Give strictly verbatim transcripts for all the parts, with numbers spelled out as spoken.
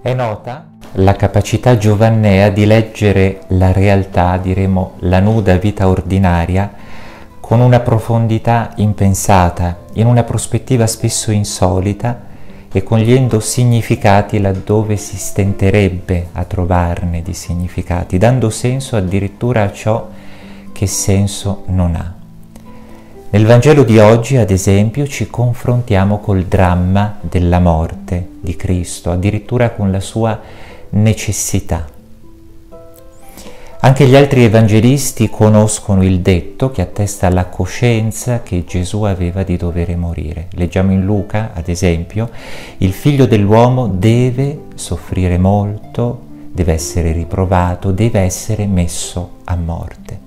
È nota la capacità giovannea di leggere la realtà, diremo la nuda vita ordinaria, con una profondità impensata, in una prospettiva spesso insolita e cogliendo significati laddove si stenterebbe a trovarne di significati, dando senso addirittura a ciò che senso non ha. Nel Vangelo di oggi, ad esempio, ci confrontiamo col dramma della morte di Cristo, addirittura con la sua necessità. Anche gli altri evangelisti conoscono il detto che attesta la coscienza che Gesù aveva di dover morire. Leggiamo in Luca, ad esempio, il figlio dell'uomo deve soffrire molto, deve essere riprovato, deve essere messo a morte.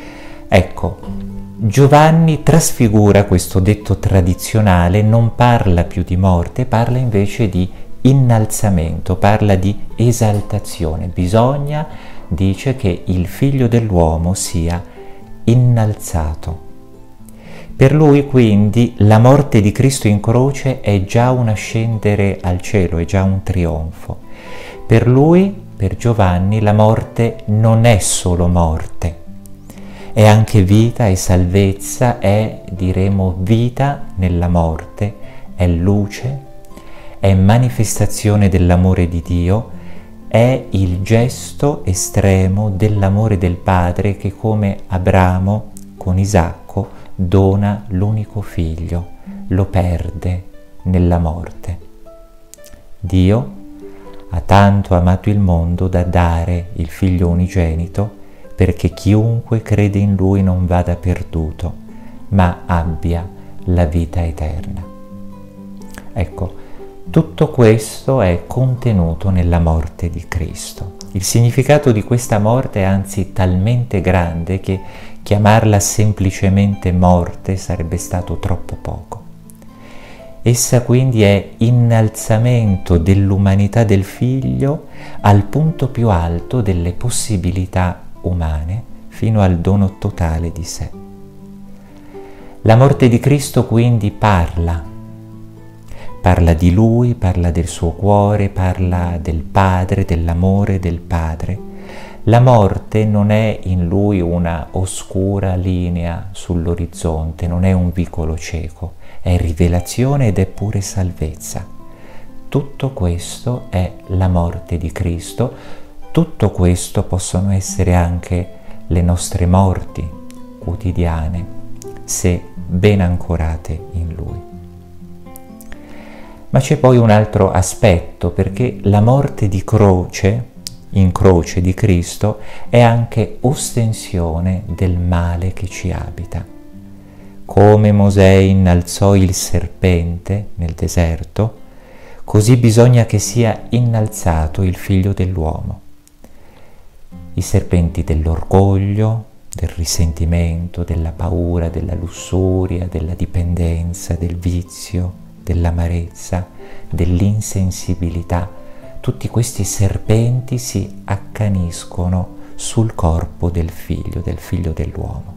Ecco, Giovanni trasfigura questo detto tradizionale, non parla più di morte, parla invece di innalzamento, parla di esaltazione. Bisogna, dice, che il figlio dell'uomo sia innalzato. Per lui quindi la morte di Cristo in croce è già un ascendere al cielo, è già un trionfo. Per lui, per Giovanni, la morte non è solo morte, è anche vita, è salvezza, è, diremo, vita nella morte, è luce, è manifestazione dell'amore di Dio, è il gesto estremo dell'amore del Padre che, come Abramo con Isacco, dona l'unico figlio, lo perde nella morte. Dio ha tanto amato il mondo da dare il figlio unigenito perché chiunque crede in lui non vada perduto, ma abbia la vita eterna. Ecco, tutto questo è contenuto nella morte di Cristo. Il significato di questa morte è anzi talmente grande che chiamarla semplicemente morte sarebbe stato troppo poco. Essa quindi è innalzamento dell'umanità del Figlio al punto più alto delle possibilità umane, fino al dono totale di sé. La morte di Cristo quindi parla, parla di Lui, parla del suo cuore, parla del Padre, dell'amore del Padre. La morte non è in Lui una oscura linea sull'orizzonte, non è un vicolo cieco, è rivelazione ed è pure salvezza. Tutto questo è la morte di Cristo. Tutto questo possono essere anche le nostre morti quotidiane, se ben ancorate in Lui. Ma c'è poi un altro aspetto, perché la morte di croce, in croce di Cristo, è anche ostensione del male che ci abita. Come Mosè innalzò il serpente nel deserto, così bisogna che sia innalzato il figlio dell'uomo. I serpenti dell'orgoglio, del risentimento, della paura, della lussuria, della dipendenza, del vizio, dell'amarezza, dell'insensibilità, tutti questi serpenti si accaniscono sul corpo del figlio, del figlio dell'uomo.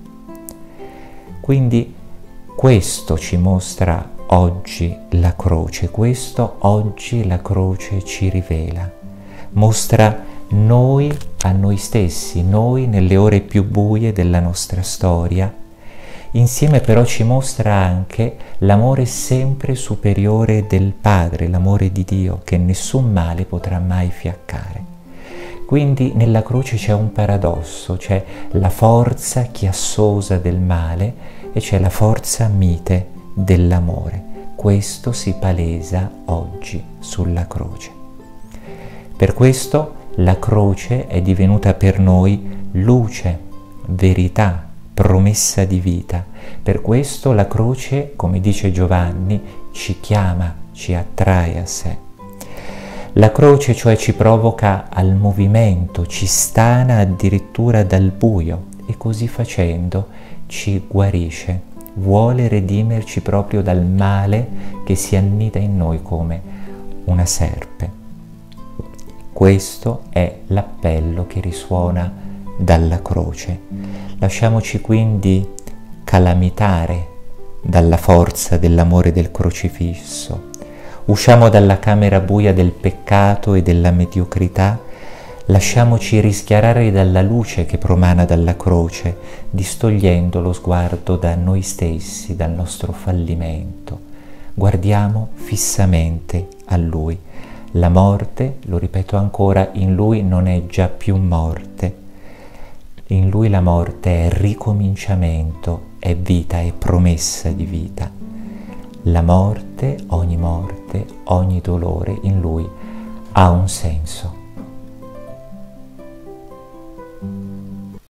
Quindi questo ci mostra oggi la croce, questo oggi la croce ci rivela, mostra noi a noi stessi, noi nelle ore più buie della nostra storia. Insieme però ci mostra anche l'amore sempre superiore del Padre, l'amore di Dio, che nessun male potrà mai fiaccare. Quindi nella croce c'è un paradosso, c'è la forza chiassosa del male e c'è la forza mite dell'amore. Questo si palesa oggi sulla croce. Per questo la croce è divenuta per noi luce, verità, promessa di vita. Per questo la croce, come dice Giovanni, ci chiama, ci attrae a sé. La croce cioè ci provoca al movimento, ci stana addirittura dal buio e così facendo ci guarisce, vuole redimerci proprio dal male che si annida in noi come una serpe. Questo è l'appello che risuona dalla croce. Lasciamoci quindi calamitare dalla forza dell'amore del crocifisso, Usciamo dalla camera buia del peccato e della mediocrità, lasciamoci rischiarare dalla luce che promana dalla croce, distogliendo lo sguardo da noi stessi, dal nostro fallimento. Guardiamo fissamente a Lui. La morte, lo ripeto ancora, in Lui non è già più morte. In Lui la morte è ricominciamento, è vita, è promessa di vita. La morte, ogni morte, ogni dolore in Lui ha un senso.